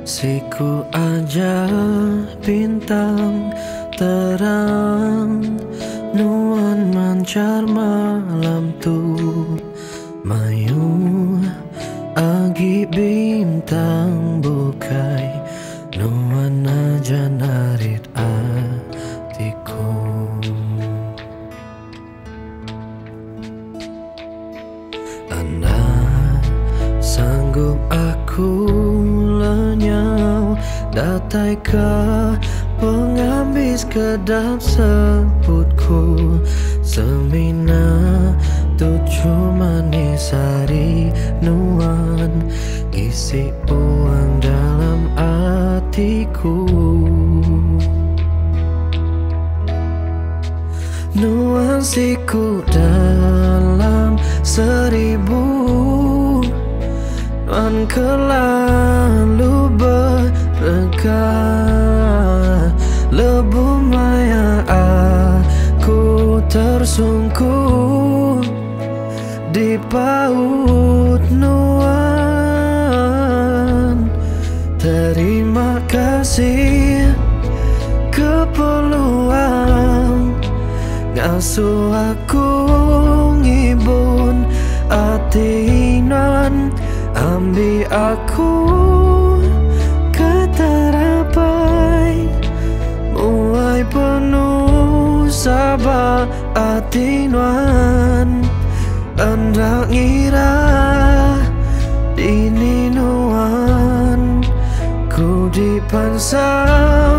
Siku aja bintang terang, nuan mancar malam tu mayu agi bintang bukai, nuan aja narit atiku. Anda sanggup aku lenyau, datai ke penghabis kedap sebutku. Semina tujuh manis hari nuan, isi uang dalam hatiku. Nuansiku dalam seribu, nuan kelalu berregah. Lebu maya aku tersungkur di paut nuan. Terima kasih keperluan ngasuh aku ngibun ati nuan, ambil aku keterapai muai penuh sabar ati nuan. Anda ngira dini nuan ku dipansau